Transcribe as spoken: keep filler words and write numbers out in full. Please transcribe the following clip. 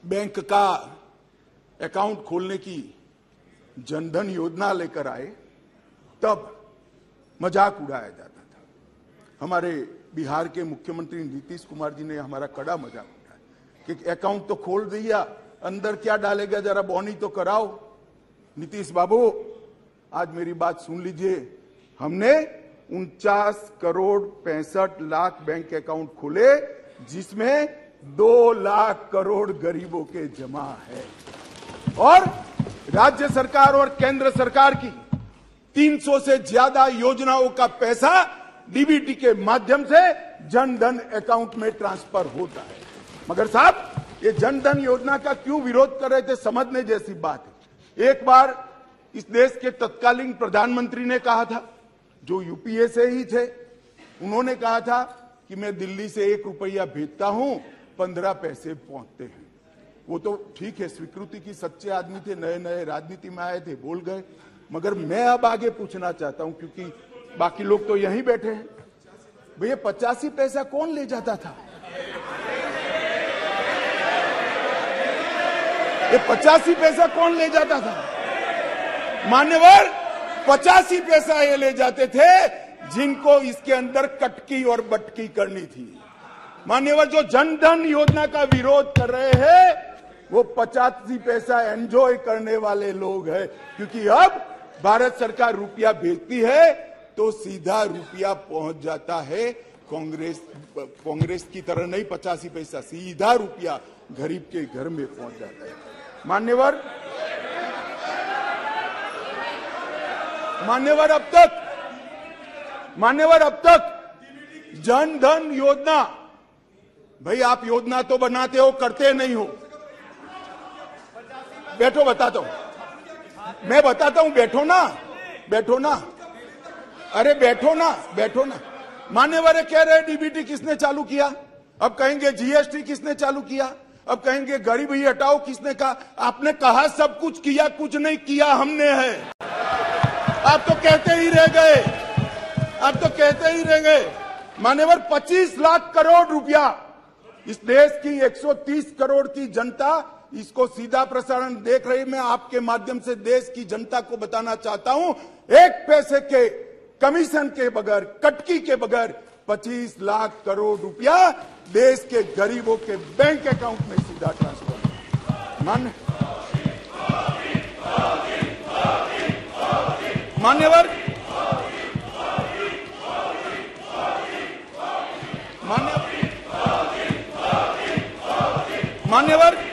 Bank का account खोलने की जनधन योजना लेकर आए तब मजाक उड़ाया जाता था। हमारे बिहार के मुख्यमंत्री नीतीश कुमार जी ने हमारा कड़ा मजाक उठाया कि अकाउंट तो खोल दिया, अंदर क्या डालेगा, जरा बॉनी तो कराओ। नीतीश बाबू, आज मेरी बात सुन लीजिए। हमने उनचास करोड़ पैंसठ लाख बैंक अकाउंट खोले, जिसमें दो लाख करोड़ गरीबों के जमा है, और राज्य सरकार और केंद्र सरकार की तीन सौ से ज्यादा योजनाओं का पैसा डीबीटी के माध्यम से जनधन अकाउंट में ट्रांसफर होता है। मगर साहब, ये जनधन योजना का क्यों विरोध कर रहे थे, समझने जैसी बात है। एक बार इस देश के तत्कालीन प्रधानमंत्री ने कहा था, जो यूपीए से ही थे, उन्होंने कहा था कि मैं दिल्ली से एक रुपया भेजता हूं, पंद्रह पैसे पहुंचते हैं। वो तो ठीक है, स्वीकृति की सच्चे आदमी थे, नए नए राजनीति में आए थे, बोल गए। मगर मैं अब आगे पूछना चाहता हूं, क्योंकि बाकी लोग तो यहीं बैठे हैं। भैया, पचासी पैसा कौन ले जाता था? ये पचासी पैसा कौन ले जाता था? मान्यवर, पचासी पैसा ये ले जाते थे जिनको इसके अंदर कटकी और बटकी करनी थी। मान्यवर, जो जनधन योजना का विरोध कर रहे हैं वो पचासी पैसा एंजॉय करने वाले लोग हैं, क्योंकि अब भारत सरकार रुपया भेजती है तो सीधा रुपया पहुंच जाता है। कांग्रेस कांग्रेस की तरह नहीं, पचासी पैसा सीधा रुपया गरीब के घर में पहुंच जाता है। मान्यवर मान्यवर अब तक मान्यवर अब तक जनधन योजना, भाई आप योजना तो बनाते हो, करते नहीं हो। बैठो, बताता हूं मैं बताता हूं बैठो ना बैठो ना अरे बैठो ना बैठो ना मान्यवर कह रहे डीबीटी किसने चालू किया, अब कहेंगे जीएसटी किसने चालू किया, अब कहेंगे गरीबी हटाओ किसने कहा। आपने कहा सब कुछ किया, कुछ नहीं किया हमने है। आप तो कहते ही रह गए आप तो कहते ही रह गए मान्यवर, पच्चीस लाख करोड़ रुपया इस देश की एक सौ तीस करोड़ की जनता इसको सीधा प्रसारण देख रही। मैं आपके माध्यम से देश की जनता को बताना चाहता हूं, एक पैसे के कमीशन के बगैर, कटकी के बगैर पच्चीस लाख करोड़ रुपया देश के गरीबों के बैंक अकाउंट में सीधा ट्रांसफर। मान मान्यवर मान्यवर मान्यवर